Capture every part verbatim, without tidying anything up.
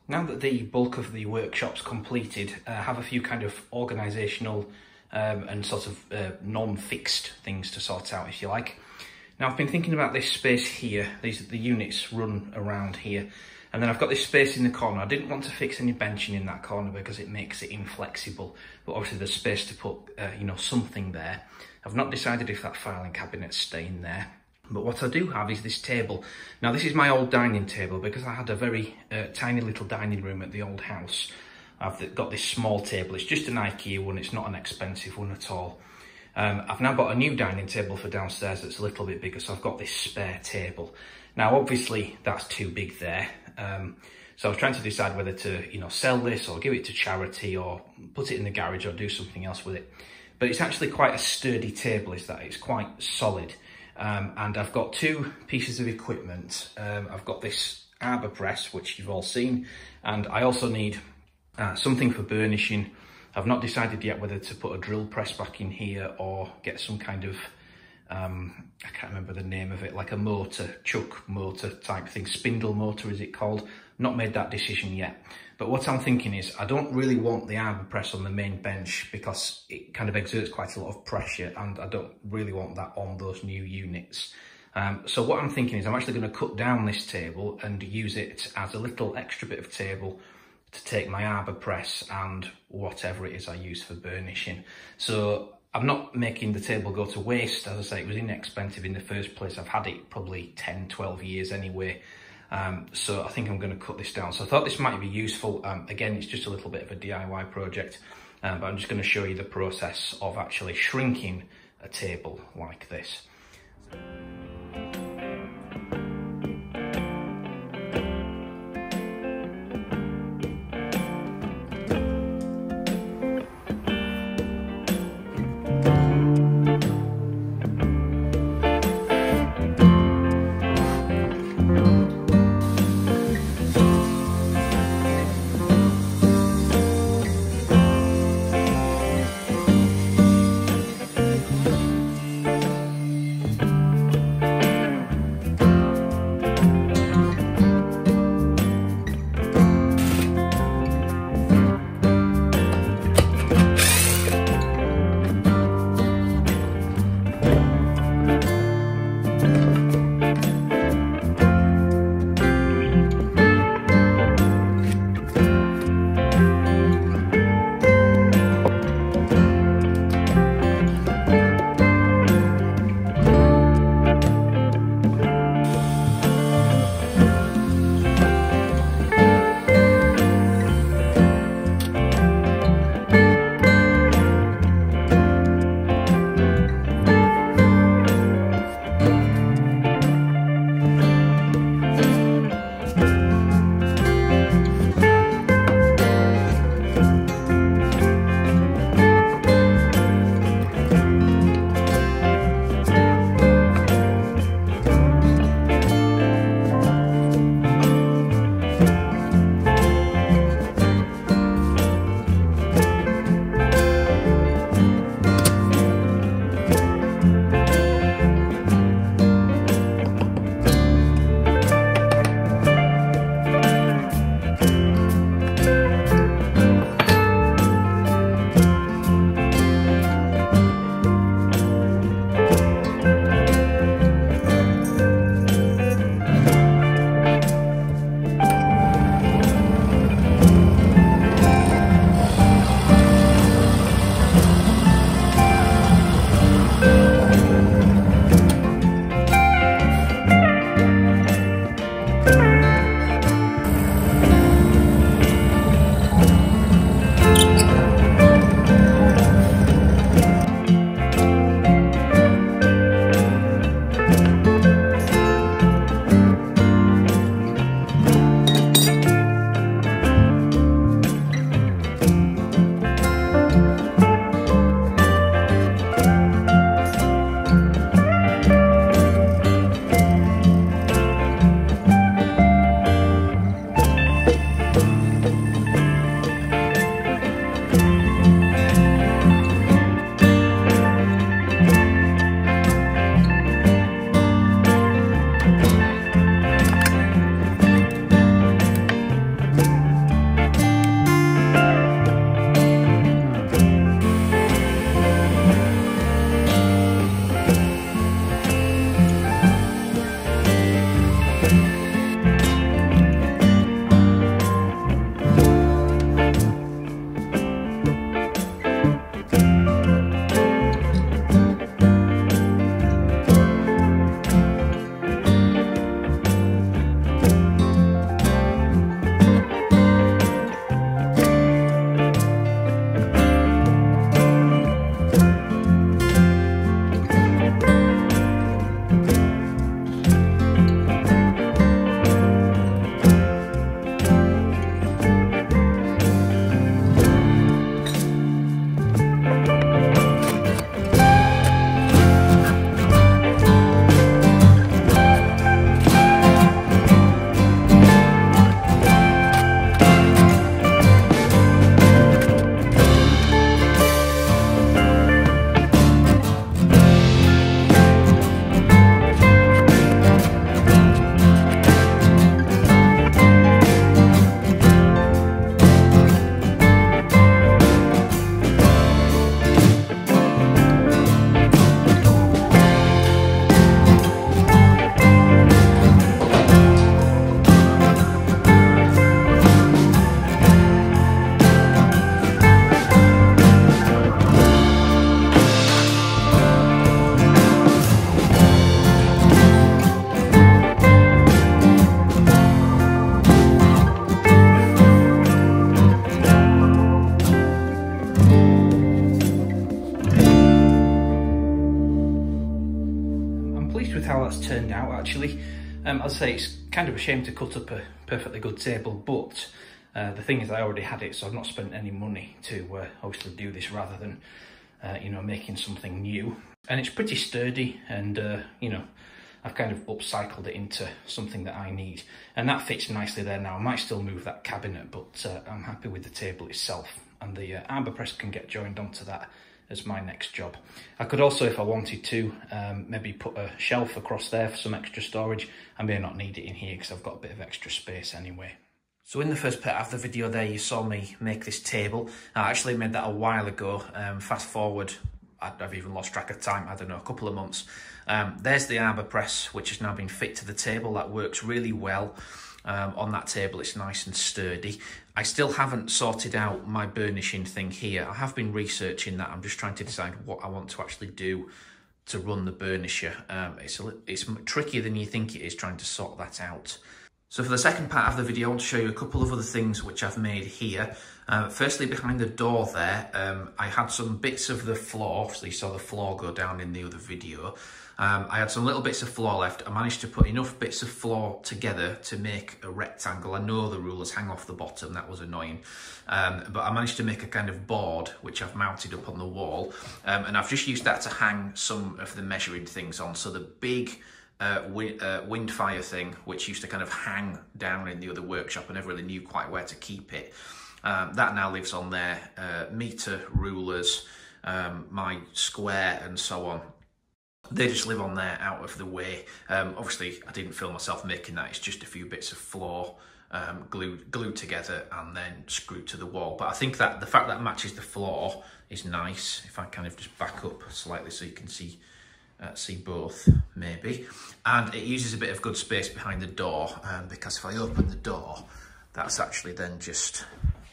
Now that the bulk of the workshop's completed, uh, I have a few kind of organisational um, and sort of uh, non-fixed things to sort out, if you like. Now I've been thinking about this space here. These the units run around here, and then I've got this space in the corner. I didn't want to fix any benching in that corner because it makes it inflexible, but obviously there's space to put uh, you know, something there. I've not decided if that filing cabinet's staying there. But what I do have is this table. Now this is my old dining table because I had a very uh, tiny little dining room at the old house. I've got this small table. It's just an IKEA one. It's not an expensive one at all. Um, I've now got a new dining table for downstairs that's a little bit bigger, so I've got this spare table. Now obviously that's too big there. Um, so I was trying to decide whether to, you know, sell this or give it to charity or put it in the garage or do something else with it. But it's actually quite a sturdy table, is that? It's quite solid. Um, and I've got two pieces of equipment. Um, I've got this arbor press, which you've all seen, and I also need uh, something for burnishing. I've not decided yet whether to put a drill press back in here or get some kind of, um, I can't remember the name of it, like a motor, chuck motor type thing, spindle motor is it called? Not made that decision yet. But what I'm thinking is I don't really want the arbor press on the main bench because it kind of exerts quite a lot of pressure, and I don't really want that on those new units. Um, so what I'm thinking is I'm actually going to cut down this table and use it as a little extra bit of table to take my arbor press and whatever it is I use for burnishing. So I'm not making the table go to waste. As I say, it was inexpensive in the first place. I've had it probably ten, twelve years anyway. Um, so I think I'm going to cut this down. So I thought this might be useful. Um, again, it's just a little bit of a D I Y project, um, but I'm just going to show you the process of actually shrinking a table like this. how that's turned out actually. Um, I'll say it's kind of a shame to cut up a perfectly good table, but uh, the thing is I already had it, so I've not spent any money to uh, obviously do this rather than uh, you know, making something new. And it's pretty sturdy, and uh, you know, I've kind of upcycled it into something that I need, and that fits nicely there now. I might still move that cabinet, but uh, I'm happy with the table itself, and the uh, arbor press can get joined onto that as my next job. I could also, if I wanted to, um, maybe put a shelf across there for some extra storage. I may not need it in here because I've got a bit of extra space anyway. So in the first part of the video there, you saw me make this table. I actually made that a while ago. Um, fast forward, I've even lost track of time, I don't know, a couple of months. Um, there's the arbor press, which has now been fit to the table. That works really well. Um, on that table, it's nice and sturdy. I still haven't sorted out my burnishing thing here. I have been researching that. I'm just trying to decide what I want to actually do to run the burnisher. Um, it's, a, it's trickier than you think it is trying to sort that out. So for the second part of the video, I want to show you a couple of other things which I've made here. Uh, firstly, behind the door there, um, I had some bits of the floor, so you saw the floor go down in the other video. Um, I had some little bits of floor left. I managed to put enough bits of floor together to make a rectangle. I know the rulers hang off the bottom, that was annoying. Um, but I managed to make a kind of board, which I've mounted up on the wall. Um, and I've just used that to hang some of the measuring things on. So the big uh, wind, uh, wind fire thing, which used to kind of hang down in the other workshop, I never really knew quite where to keep it. Um, that now lives on there. Uh, meter, rulers, um, my square and so on. They just live on there out of the way. Um, obviously, I didn't film myself making that. It's just a few bits of floor um, glued, glued together and then screwed to the wall. But I think that the fact that it matches the floor is nice. If I kind of just back up slightly so you can see uh, see both, maybe. And it uses a bit of good space behind the door, um, because if I open the door, that's actually then just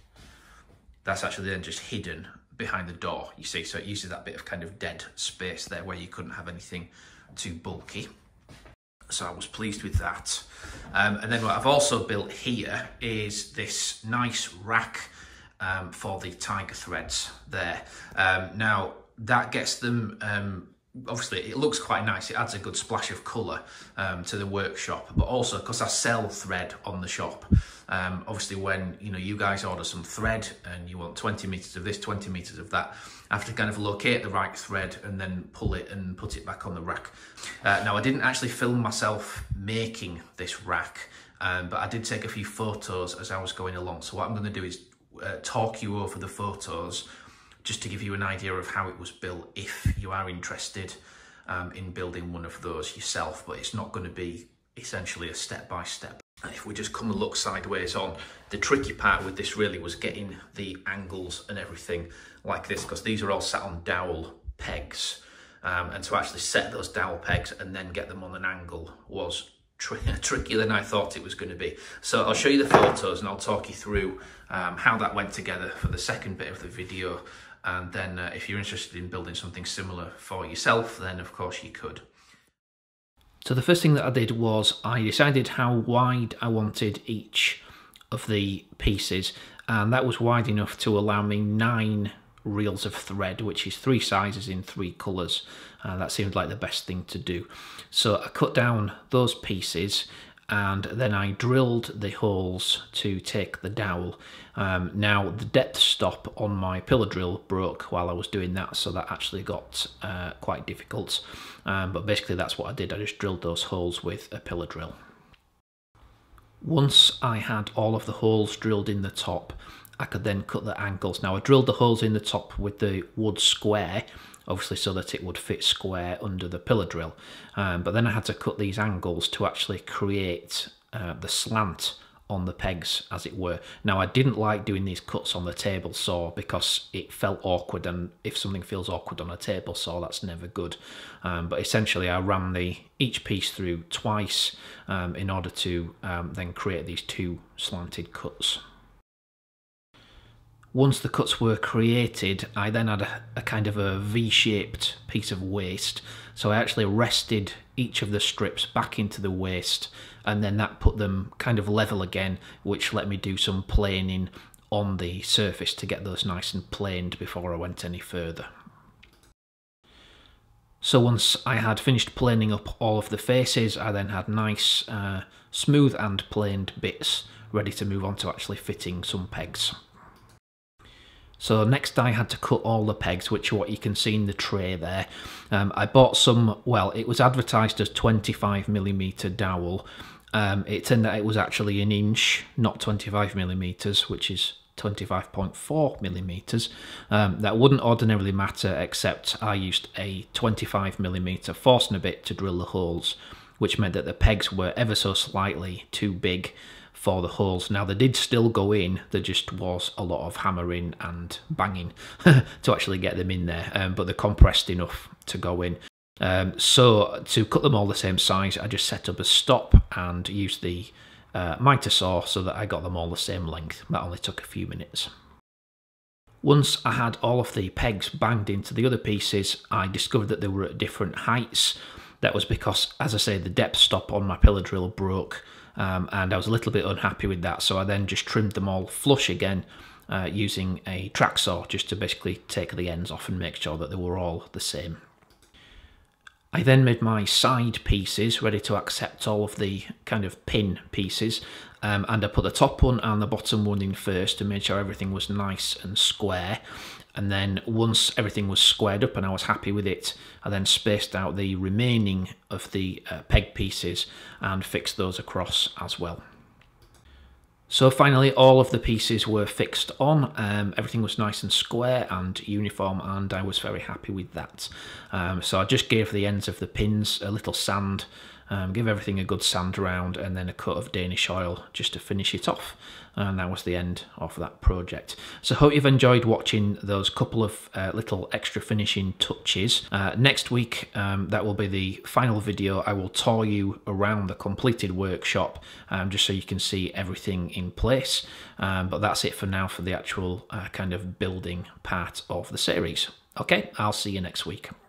that's actually then just hidden behind the door, you see, so it uses that bit of kind of dead space there where you couldn't have anything too bulky. So I was pleased with that. Um, and then what I've also built here is this nice rack um, for the tiger threads there. Um, now that gets them, um, obviously it looks quite nice, it adds a good splash of colour um, to the workshop, but also because I sell thread on the shop. Um, obviously when you know you guys order some thread and you want twenty meters of this, twenty meters of that, I have to kind of locate the right thread and then pull it and put it back on the rack. Uh, now I didn't actually film myself making this rack, um, but I did take a few photos as I was going along. So what I'm going to do is uh, talk you over the photos just to give you an idea of how it was built if you are interested um, in building one of those yourself, but it's not going to be essentially a step-by-step. And if we just come and look sideways on, the tricky part with this really was getting the angles and everything like this, because these are all sat on dowel pegs. Um, and to actually set those dowel pegs and then get them on an angle was tri trickier than I thought it was going to be. So I'll show you the photos and I'll talk you through um, how that went together for the second bit of the video. And then uh, if you're interested in building something similar for yourself, then of course you could. So the first thing that I did was I decided how wide I wanted each of the pieces, and that was wide enough to allow me nine reels of thread, which is three sizes in three colours. Uh, that seemed like the best thing to do. So I cut down those pieces and then I drilled the holes to take the dowel. Um, now the depth stop on my pillar drill broke while I was doing that, so that actually got uh, quite difficult. Um, but basically that's what I did, I just drilled those holes with a pillar drill. Once I had all of the holes drilled in the top, I could then cut the angles. Now I drilled the holes in the top with the wood square, obviously so that it would fit square under the pillar drill. Um, but then I had to cut these angles to actually create uh, the slant on the pegs, as it were. Now I didn't like doing these cuts on the table saw because it felt awkward, and if something feels awkward on a table saw, that's never good. Um, but essentially I ran the each piece through twice um, in order to um, then create these two slanted cuts. Once the cuts were created, I then had a, a kind of a V-shaped piece of waste. So I actually rested each of the strips back into the waste, and then that put them kind of level again, which let me do some planing on the surface to get those nice and planed before I went any further. So once I had finished planing up all of the faces, I then had nice uh, smooth and planed bits ready to move on to actually fitting some pegs. So next I had to cut all the pegs, which are what you can see in the tray there. Um, I bought some, well, it was advertised as twenty-five millimeter dowel. Um, it turned out it was actually an inch, not twenty-five millimeters, which is twenty-five point four millimeters. Um, that wouldn't ordinarily matter, except I used a twenty-five millimeter Forstner bit to drill the holes, which meant that the pegs were ever so slightly too big for the holes. Now they did still go in, there just was a lot of hammering and banging to actually get them in there, um, but they're compressed enough to go in. Um, so to cut them all the same size, I just set up a stop and used the uh, miter saw so that I got them all the same length. That only took a few minutes. Once I had all of the pegs banged into the other pieces, I discovered that they were at different heights. That was because, as I say, the depth stop on my pillar drill broke, um, and I was a little bit unhappy with that, so I then just trimmed them all flush again uh, using a track saw, just to basically take the ends off and make sure that they were all the same. I then made my side pieces ready to accept all of the kind of pin pieces, um, and I put the top one and the bottom one in first to make sure everything was nice and square. And then once everything was squared up and I was happy with it, I then spaced out the remaining of the uh, peg pieces and fixed those across as well. So finally all of the pieces were fixed on, um, everything was nice and square and uniform, and I was very happy with that. Um, so I just gave the ends of the pins a little sand, um, give everything a good sand around, and then a coat of Danish oil just to finish it off. And that was the end of that project. So hope you've enjoyed watching those couple of uh, little extra finishing touches. Uh, next week, um, that will be the final video. I will tour you around the completed workshop, um, just so you can see everything in place. Um, but that's it for now for the actual uh, kind of building part of the series. Okay, I'll see you next week.